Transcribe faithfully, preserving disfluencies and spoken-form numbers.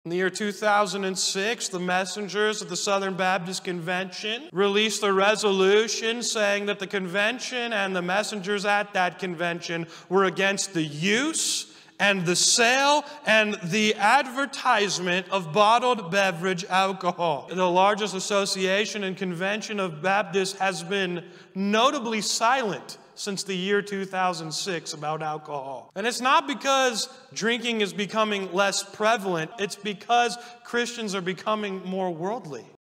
In the year two thousand six, the messengers of the Southern Baptist Convention released a resolution saying that the convention and the messengers at that convention were against the use and the sale and the advertisement of bottled beverage alcohol. The largest association and convention of Baptists has been notably silent since the year two thousand six about alcohol. And it's not because drinking is becoming less prevalent, it's because Christians are becoming more worldly.